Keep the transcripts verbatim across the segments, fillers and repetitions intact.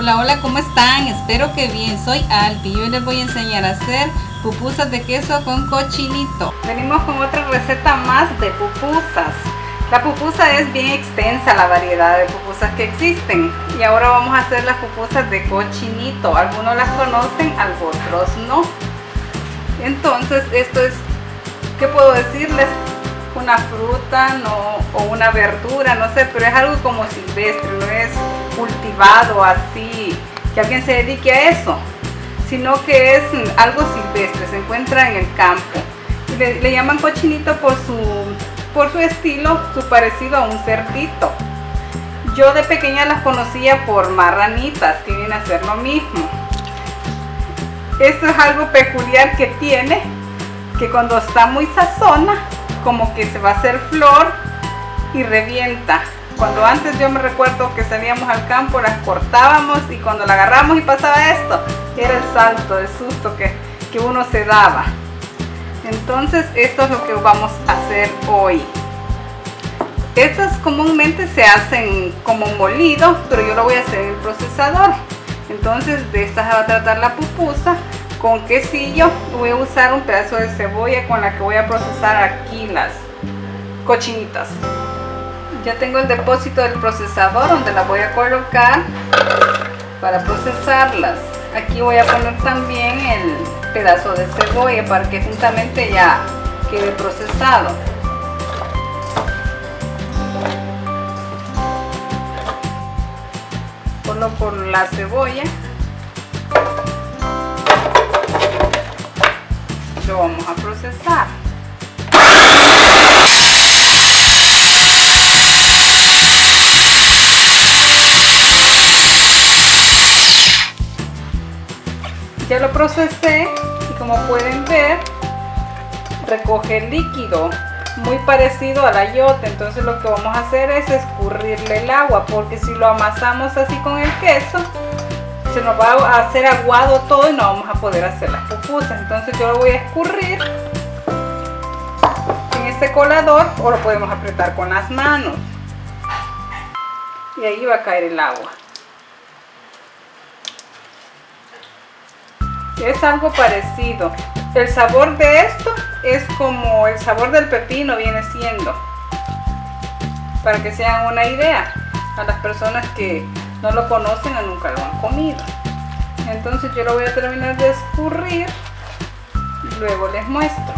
Hola, hola, ¿cómo están? Espero que bien. Soy Alpi y hoy les voy a enseñar a hacer pupusas de queso con cochinito. Venimos con otra receta más de pupusas. La pupusa es bien extensa, la variedad de pupusas que existen. Y ahora vamos a hacer las pupusas de cochinito. Algunos las conocen, otros no. Entonces, esto es, ¿qué puedo decirles? Una fruta no, o una verdura, no sé, pero es algo como silvestre, no es cultivado así, que alguien se dedique a eso, sino que es algo silvestre, se encuentra en el campo. Le, le llaman cochinito por su, por su estilo, su parecido a un cerdito. Yo de pequeña las conocía por marranitas, que vienen a ser lo mismo. Esto es algo peculiar que tiene, que cuando está muy sazona, como que se va a hacer flor y revienta. Cuando antes yo me recuerdo que salíamos al campo, las cortábamos y cuando la agarramos y pasaba esto, era el salto, el susto que, que uno se daba. Entonces esto es lo que vamos a hacer hoy. Estas comúnmente se hacen como molido, pero yo lo voy a hacer en el procesador. Entonces de estas se va a tratar la pupusa. Con quesillo voy a usar un pedazo de cebolla con la que voy a procesar aquí las cochinitas. Ya tengo el depósito del procesador donde las voy a colocar para procesarlas. Aquí voy a poner también el pedazo de cebolla para que juntamente ya quede procesado. Ponlo por la cebolla. Lo vamos a procesar. Ya lo procesé y como pueden ver recoge líquido muy parecido al ayote. Entonces lo que vamos a hacer es escurrirle el agua, porque si lo amasamos así con el queso se nos va a hacer aguado todo y no vamos a poder hacer las pupusas. Entonces yo lo voy a escurrir en este colador o lo podemos apretar con las manos y ahí va a caer el agua. Es algo parecido. El sabor de esto es como el sabor del pepino viene siendo, para que se hagan una idea a las personas que no lo conocen o nunca lo han comido. Entonces yo lo voy a terminar de escurrir y luego les muestro.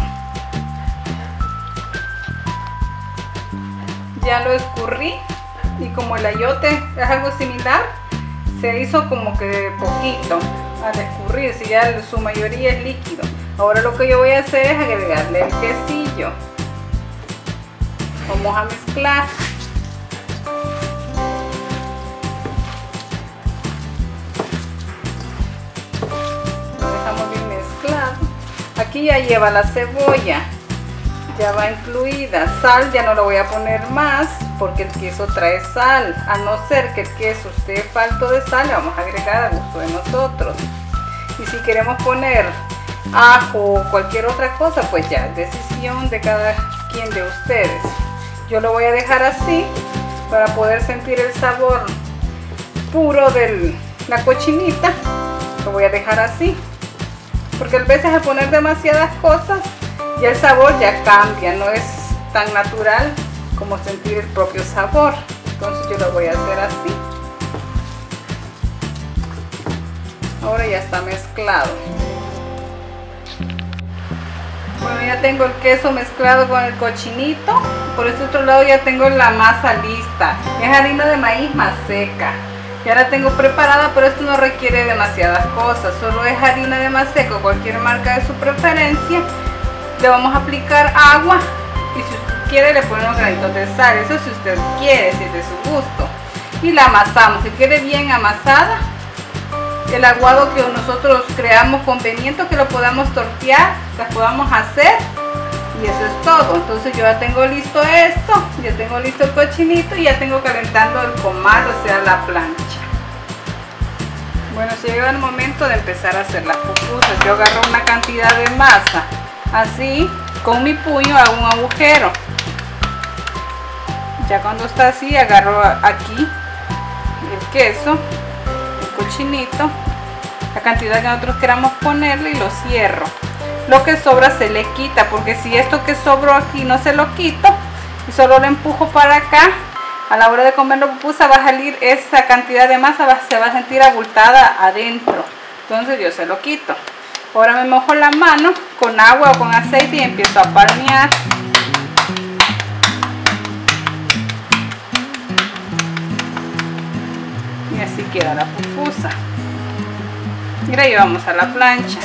Ya lo escurrí y como el ayote es algo similar, se hizo como que poquito al escurrirse, ya su mayoría es líquido. Ahora lo que yo voy a hacer es agregarle el quesillo. Vamos a mezclar. Aquí ya lleva la cebolla, ya va incluida. Sal ya no lo voy a poner más porque el queso trae sal, a no ser que el queso esté falto de sal, le vamos a agregar a gusto de nosotros. Y si queremos poner ajo o cualquier otra cosa, pues ya es decisión de cada quien de ustedes. Yo lo voy a dejar así para poder sentir el sabor puro de la cochinita. Lo voy a dejar así, porque a veces al poner demasiadas cosas ya el sabor ya cambia, no es tan natural como sentir el propio sabor. Entonces yo lo voy a hacer así. Ahora ya está mezclado. Bueno, ya tengo el queso mezclado con el cochinito. Por este otro lado ya tengo la masa lista. Es harina de maíz maseca. Ya la tengo preparada, pero esto no requiere demasiadas cosas, solo es harina de maseca, cualquier marca de su preferencia. Le vamos a aplicar agua y si usted quiere le pone unos granitos de sal, eso si usted quiere, si es de su gusto. Y la amasamos, que quede bien amasada. El aguado que nosotros creamos conveniente, que lo podamos tortear, las podamos hacer. Y eso es todo. Entonces yo ya tengo listo esto, ya tengo listo el cochinito y ya tengo calentando el comal, o sea la plancha. Bueno, se llega el momento de empezar a hacer las pupusas. Yo agarro una cantidad de masa, así, con mi puño hago un agujero. Ya cuando está así, agarro aquí el queso, cochinito, la cantidad que nosotros queramos ponerle, y lo cierro. Lo que sobra se le quita, porque si esto que sobró aquí no se lo quito y solo lo empujo para acá, a la hora de comer la pupusa va a salir esa cantidad de masa, va, se va a sentir abultada adentro. Entonces yo se lo quito. Ahora me mojo la mano con agua o con aceite y empiezo a palmear. Y así queda la pupusa. Y la llevamos a la plancha.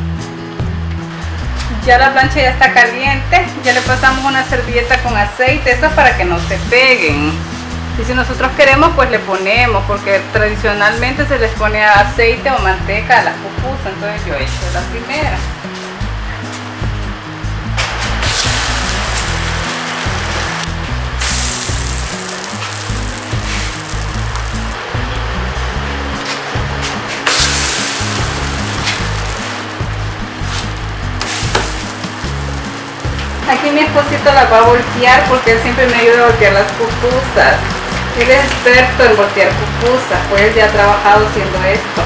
Ya la plancha ya está caliente, ya le pasamos una servilleta con aceite, eso es para que no se peguen. Y si nosotros queremos, pues le ponemos, porque tradicionalmente se les pone aceite o manteca a las pupusas. Entonces yo he hecho la primera. Aquí mi esposito la va a voltear, porque él siempre me ayuda a voltear las pupusas. Él es experto en voltear pupusas, pues él ya ha trabajado haciendo esto.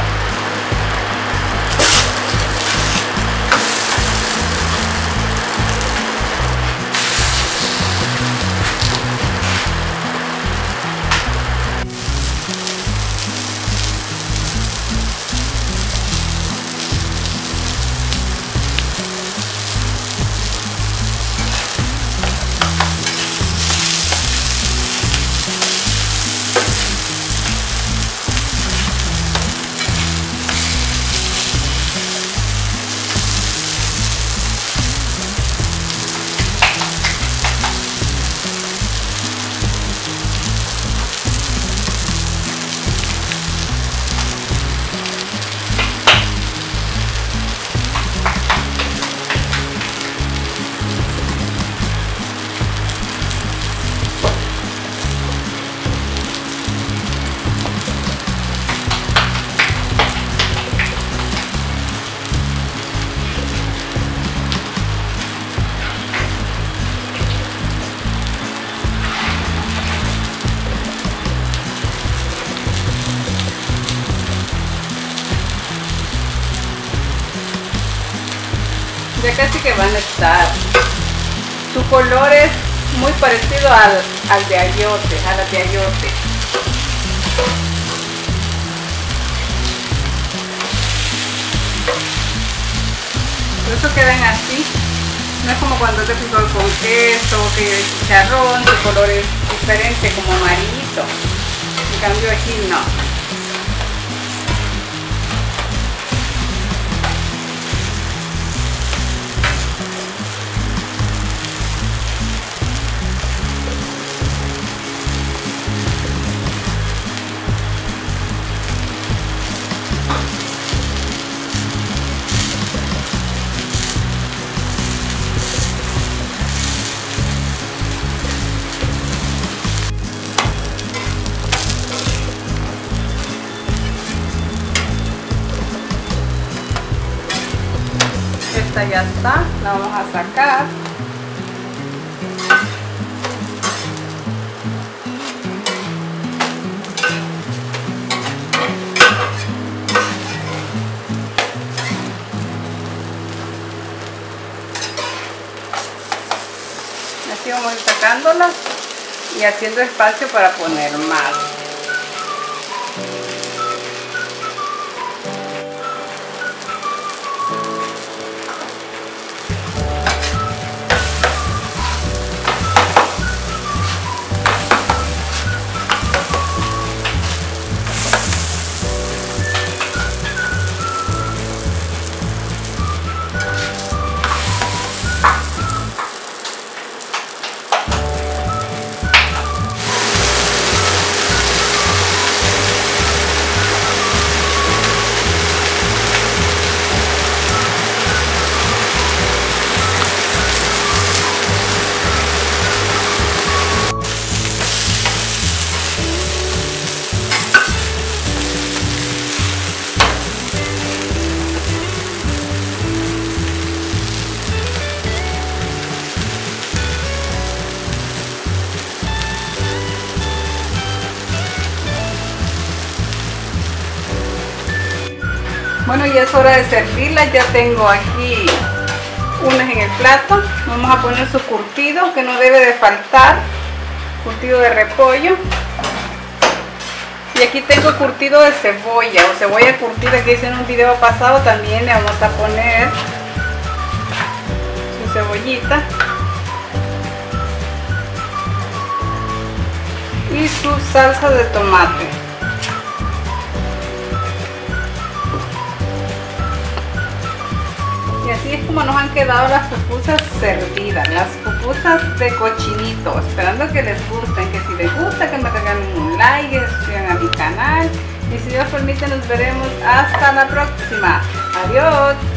Ya casi que van a estar. Su color es muy parecido al, al de ayote, a la de ayote. Por eso quedan así. No es como cuando te frijol con queso, que el chicharrón, su color es diferente, como amarillito. En cambio aquí no. Esta ya está, la vamos a sacar. Así vamos a ir sacándolas y haciendo espacio para poner más. Bueno, ya es hora de servirlas. Ya tengo aquí unas en el plato. Vamos a poner su curtido, que no debe de faltar. Curtido de repollo. Y aquí tengo curtido de cebolla o cebolla curtida que hice en un video pasado. También le vamos a poner su cebollita y su salsa de tomate. Y así es como nos han quedado las pupusas servidas, las pupusas de cochinito. Esperando que les gusten, que si les gusta que me regalen un like, que se suscriban a mi canal. Y si Dios permite nos veremos hasta la próxima. Adiós.